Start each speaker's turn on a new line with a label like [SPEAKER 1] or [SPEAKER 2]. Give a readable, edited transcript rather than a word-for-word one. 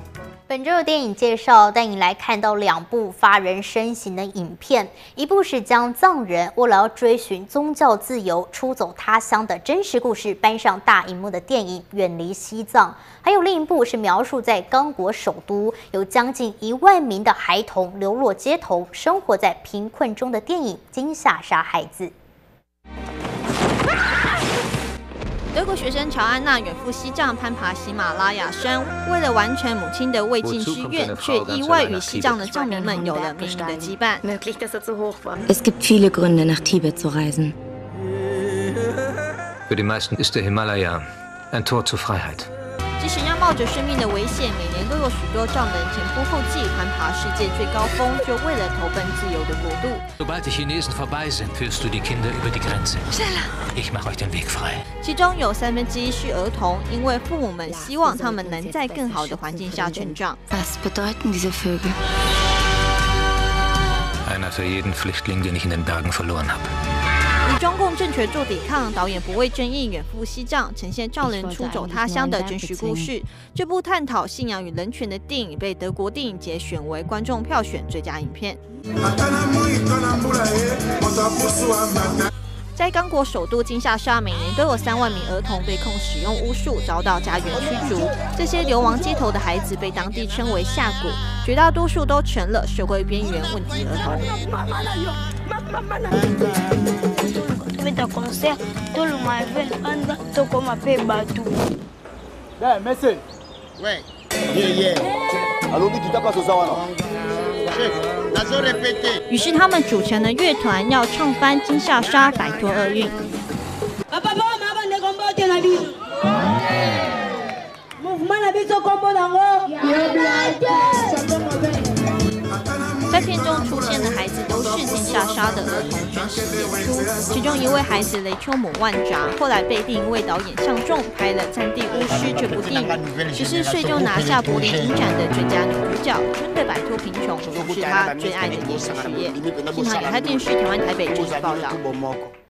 [SPEAKER 1] 本周的电影介绍带你来看到2部发人深省的影片，一部是将藏人为了要追寻宗教自由出走他乡的真实故事搬上大荧幕的电影《远离西藏》，还有另一部是描述在刚果首都有将近1万名的孩童流落街头，生活在贫困中的电影《金夏沙孩子》。
[SPEAKER 2] 德国学生乔安娜远赴西藏攀爬喜马拉雅山，为了完成母亲的未尽之愿，却意外与西藏的藏民们有了命运的羁绊。
[SPEAKER 3] Es gibt viele Gründe, nach Tibet zu reisen.
[SPEAKER 4] Für die meisten ist der Himalaya ein Tor zur Freiheit.
[SPEAKER 2] 即使要冒着生命的危险，每年都有许多藏人前仆后继攀爬世界最高峰，就为了投奔自由的国度。
[SPEAKER 4] Sobald die Chinesen vorbei sind, führst du die Kinder über die Grenze. Schneller! Ich mache euch den Weg frei.
[SPEAKER 2] 其中有1/3是儿童，因为父母们希望他们能在更好的环境下成长。
[SPEAKER 3] Was bedeuten diese Vögel?
[SPEAKER 4] Einer für jeden Flüchtling, den ich in den Bergen verloren habe.
[SPEAKER 2] 与中共政权做抵抗，导演不畏正义，远赴西藏，呈现藏人出走他乡的真实故事。这部探讨信仰与人权的电影被德国电影节选为观众票选最佳影片。在刚果首都金夏沙，每年都有3万名儿童被控使用巫术，遭到家园驱逐。这些流亡街头的孩子被当地称为下蛊，绝大多数都成了社会边缘问题儿童。
[SPEAKER 5] Kita konser, tout le monde anda, tout comme un peu bateau.
[SPEAKER 6] Hey, Messi.
[SPEAKER 7] Ouais. Yeah.
[SPEAKER 6] Allons-y, tu tapes ce soir, non?
[SPEAKER 7] Chef, la zone répétée.
[SPEAKER 2] 于是他们组成了乐团，要唱翻金夏沙，摆脱厄运。在片中出现的孩子都是金夏沙的儿童真实演出，其中一位孩子雷秋姆万扎，后来被另一位导演相中，拍了《战地巫师》这部电影，14岁就拿下柏林影展的最佳女主角，真的摆脱贫穷，是他最爱的演艺事业。现场亚太电视台湾台北真实报道。